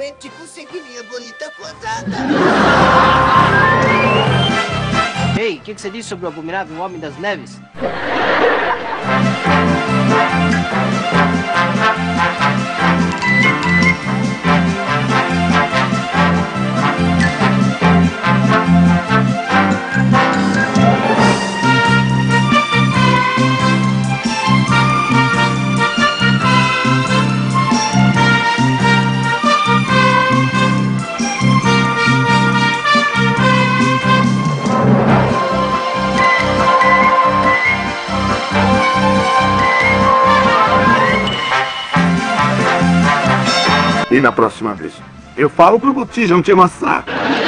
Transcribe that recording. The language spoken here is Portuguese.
finalmente consegui minha bonita quadrada. Ei, o que você disse sobre o abominável Homem das Neves? E na próxima vez, eu falo pro Botija não te amassar.